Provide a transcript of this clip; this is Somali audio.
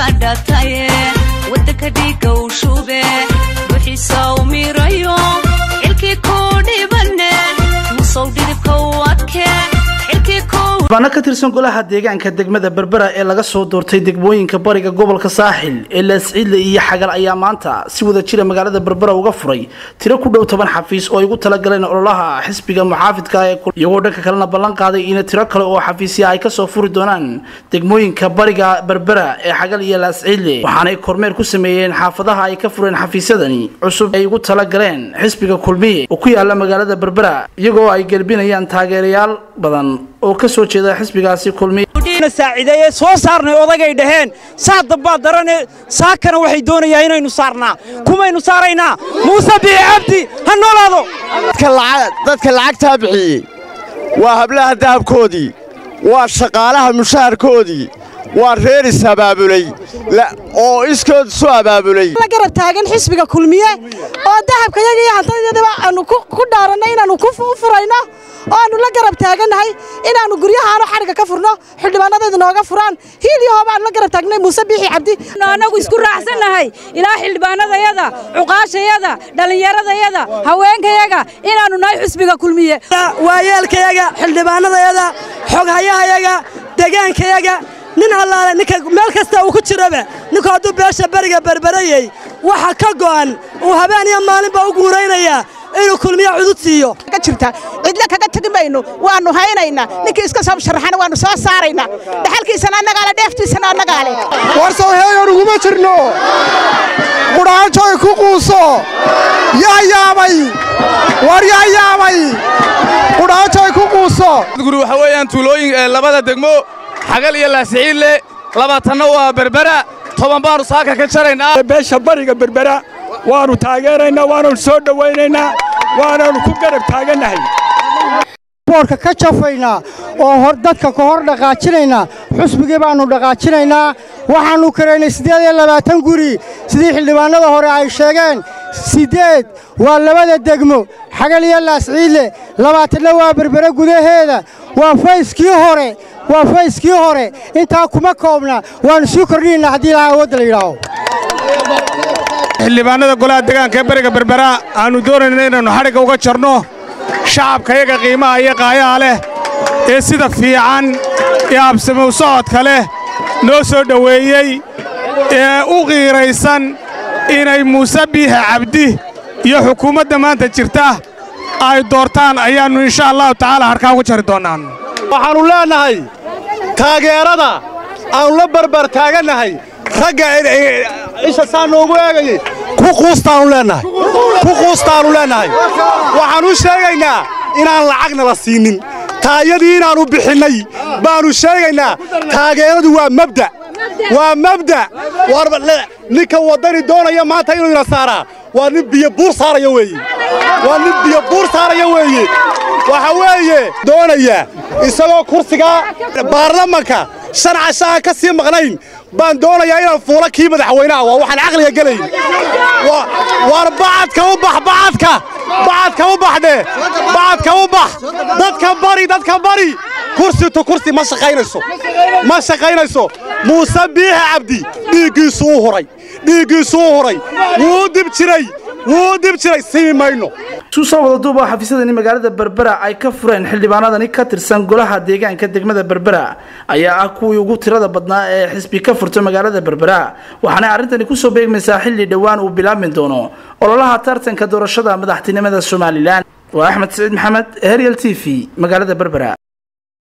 كادتاي ودك ديك وشوبه بحيسا وميريو الكي كودي بنه مصودي بكواتك الكي bana ka tirsan golaha deegaanka degmada Berbera ee laga soo doortay degmooyinka bariga gobolka Saaxil ee la Siciid iyo Xagal ayaa maanta si wada jira magaalada Berbera uga furay tiro ku dhow 10 xafiis oo ay ugu tala galeen ololaha xisbiga muxaafidka ee iyagoo dhanka kalena ballan qaaday in tiro kale oo xafiisyo ay ka soo furi doonaan degmooyinka bariga Berbera ee Xagal iyo la Siciid waxaanay kormeer ku sameeyeen xaafadaha ay ka fureen xafiisyadani cusub ay ugu tala galeen xisbiga kulmiye oo ku yaala magaalada Berbera iyagoo ay galbinayaan taageerayaal badan oo ka soo jeeda xisbigaasi kulmiye saaciiday soo saarnay odagay dhaheen saadaba darane saakana waxay doonayaan inaynu saarnaa kumaynu saaraynaa Muuse Biixi Cabdi ha noolaado dadka lacagta bixiyay waa hablaha dahabkoodii waa shaqaalaha mushaharkoodii waa reer isabaabulay oo iskood soo abaabulay la garab taagan xisbiga kulmiye oo dahabka yaga iyo hantidaba aanu ku dhaaranay inaanu ku furayno oo aanu la garab taaganahay inaanu guryahaano xariga ka furno xildhibaanadayda nooga furaan hiiliyo hobaan la garab taagnay Muuse Biixi Cabdi anagu isku raacsanahay ilaa xildhibaanadayada cuqaashayada dhalinyaradayada haweenkayaga inaanu nahay xisbiga kulmiye waayeelkayaga xildhibaanadayada xoghayahayaga deegaankayaga nin allaale ninka meel kasta uu ku jiraba ninka haduu beesha bariga Berberayay waxa ka go'an uu habeen iyo maalin ba u guureynaya inuu kulmiye cudud siiyo ka jirta cidla kaga tagmayno waanu haynayna ninkii iska soo sharaxana waanu soo saarayna dhaxalkiisana anaga la dheeftiisana anaga le warso heeyo ugu jirno quraanjo ku quuso yaayamay war yaayamay quraanjo ku quuso guri waxa weeyaan tuulooyin labada degmo Xagal iyo la Siciid le labaatana waa Berbera 10 baan saaka ka jaraynaa beesha bariga Berbera waanu taageeraynaa waanu soo dhawaynaynaa waanu ku garab taaganahay boorka ka jafaynaa oo hor dadka ka hor dhaqaajinaynaa xusbiga baanu dhaqaajinaynaa waxaanu kareynay 28 guri sidii xildhibaanada hore ay sheegeen 8 waa labada degmo Xagal iyo la Siciid 20 waa Berbera gudaheeda waa fayskii hore inta kuma koobna waan soo kordhinaa hadii la wada leeyahay xildhibaanada golaha deegaanka ee bariga Berbera aanu doonaynaa inaanu xariga uga jarno shacabkayaga qiimaha iyo qaayaha leh ee sida fiican ee absamo socodka leh noo soo dhaweeyay ee u qiiraysan inay Muuse Biixi Cabdi iyo xukuumadda maanta jirta ay doortaan ayaanu insha Allah taala harkaa uga jari doonaan waxaanu leenahay taageerada aan la barbar taaganahay ragga isha saan ugu eegay ku quustaanu leenahay waxaanu sheegaynaa inaan lacagna la siinin taayadii inaanu bixinay baanu sheegaynaa taageeradu waa mabda ninka wadani doonaya maanta inuu ina saaraa waa nin biyo buur saaraya weeye waxa weeye doonaya isagoo kursiga baarlamaanka sharci ka sii maqnayn baan doonayaa inaan fuulo kii madaxweynaha waa waxaan aqliga galay war bacadka u baxde bacadka u bax dadka bari kursi ma shaqaynayso Muuse Biixi Cabdi dhiigiisu u huray wuu dib jiray siimayno soo wada duuba xafiisyadani magaalada Berbera ay ka fureen xildhibaanadani ka tirsan golaha deegaanka degmada Berbera ayaa ah kuwii ugu tirada badnaa ee xisbi ka furtay magaalada Berbera waxaana arintani ku soo beegmaysaa xilli dhawaan uu bilaabmin doono ololaha tartanka doorashada madaxtinimada Soomaaliland waa Axmed Saciid Maxamed Ariel TV magaalada Berbera.